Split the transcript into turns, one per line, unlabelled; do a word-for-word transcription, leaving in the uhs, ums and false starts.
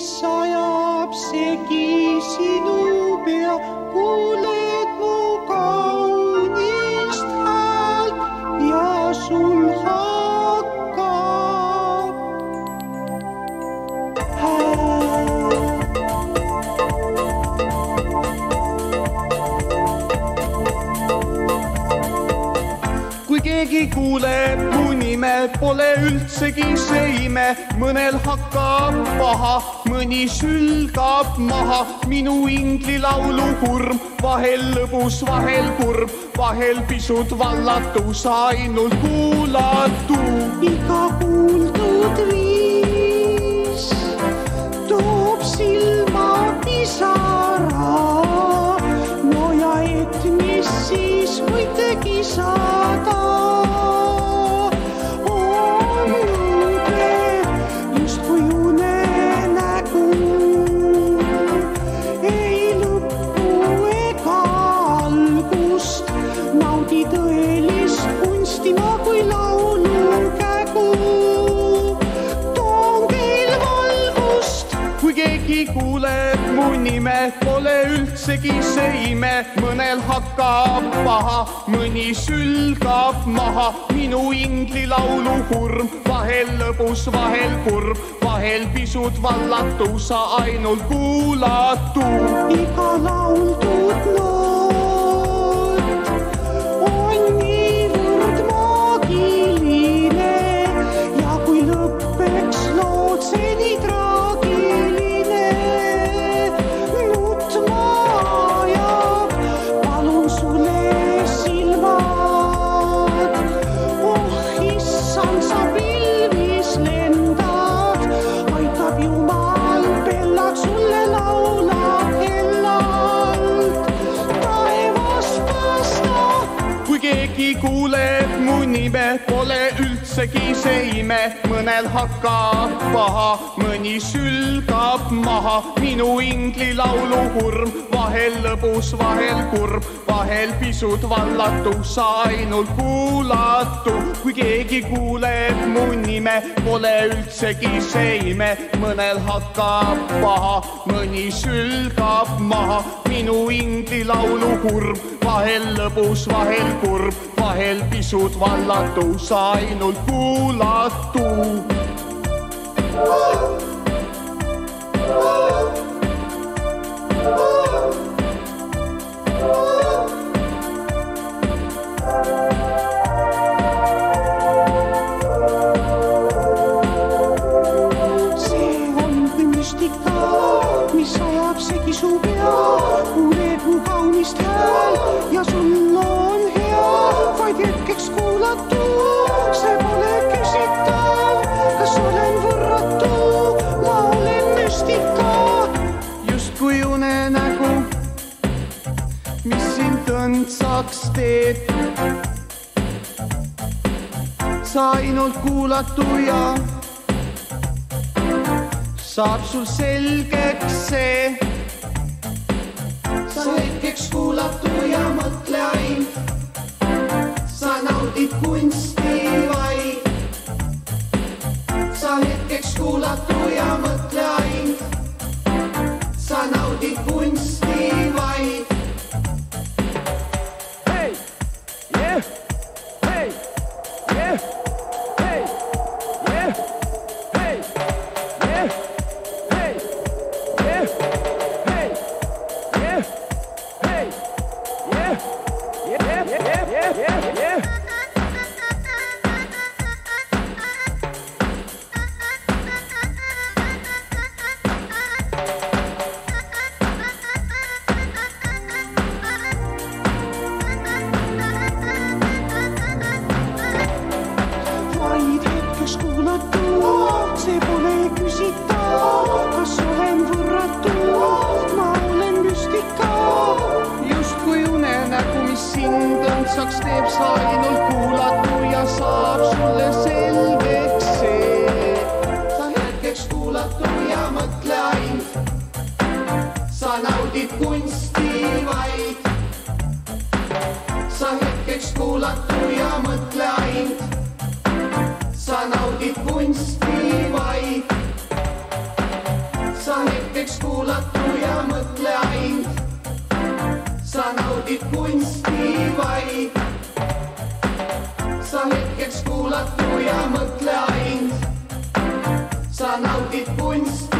mis ajab segi sinu pea, kuuled mu kaunist häält ja sul hakkab hääl. Kui keegi kuuleb mu nime, pole üldsegi see ime, mõnel hakkab paha, mõni sülgab maha. Minu inglilaulu hurm, vahel lõbus, vahel kurb, vahel pisut vallatu, sa ainult kuulatu. Iga kuuldud viis toob silma pisara, no ja et mis siis võite kisada. Kuuleb mu nime, pole üldsegi see ime, mõnel hakkab paha, mõni sülgab maha. Minu inglilaulu hurm, vahel lõbus, vahel kurb, vahel pisut vallatu, sa ainult kuulatu. Iga lauldud noot on niivõrd maagiline ja kui lõppeks lood seni traagiline, kuuleb mu nime, pole üldsegi see ime, mõnel hakkab paha, mõni sülgab maha. Minu inglilaulu hurm, vahel lõbus, vahel kurb, vahel pisut vallatu, sa ainult kuulatu. Kui keegi kuuleb mu nime, pole üldsegi see ime, mõnel hakkab paha, mõni sülgab maha. Minu inglilaulu hurm, vahel lõbus, vahel kurb, vahel pisut vallatu, sa ainult kuulatu. See on kui müstika, mis ajab segi su pea, kuuled mu kaunist hääl ja sul on hea vaid hetkeks kuulatu. See pole küsitav, kas olen võrratu, ma olen müstika. Justkui unenägu, mis sind õndsaks teeb, sa ainult kuulatu ja saab sul selgeks see. Sa hetkeks kuulatu ja mõtle ain, sa naudid kunsti vaid. Sa hetkeks kuulatu ja mõtle ain, sa naudid kunsti vaid. Hei, yeah, hei, yeah, hei, yeah, hei, yeah, hei, yeah, hei, yeah, hei, yeah, yeah, yeah, yeah, yeah, yeah. Vaid hetkeks kuulatu, see pole küsitav, kas olen võrratu, ma olen müstika. Justkui unenägu, mis sind õndsaks teeb, sa ainult kuulatu ja saab sulle selgeks see. Sa hetkeks kuulatu ja mõtle ain, sa naudid kunsti vaid. Sa hetkeks kuulatu ja mõtle ain, sa naudid kunsti vaid. Sa
hetkeks kuulatu ja mõtle ainult. Sa naudid kunsti vaid. Sa hetkeks kuulatu ja mõtle ainult. Sa naudid kunsti